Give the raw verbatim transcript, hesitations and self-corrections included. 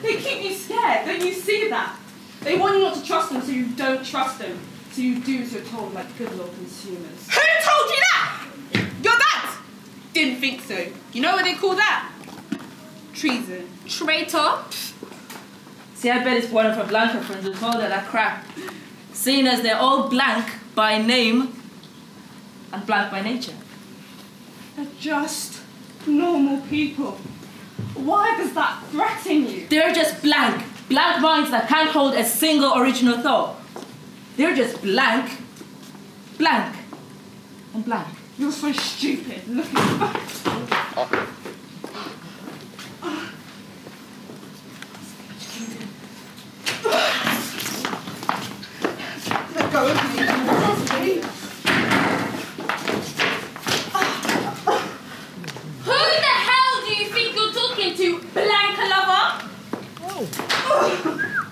They keep you scared. Don't you see that? They want you not to trust them, so you don't trust them. So you do as you're told, like good law consumers. Who told you that? Your dad? Didn't think so. You know what they call that? Treason. Traitor? See, I bet it's one of her Blanca friends who told her that crap. Seeing as they're all blank by name and blank by nature. They're just normal people. Why does that threaten you? They're just blank. Blank minds that can't hold a single original thought. They're just blank, blank, and blank. You're so stupid. Looking back. Oh. Let go of me. Who the hell do you think you're talking to, blank lover? Oh.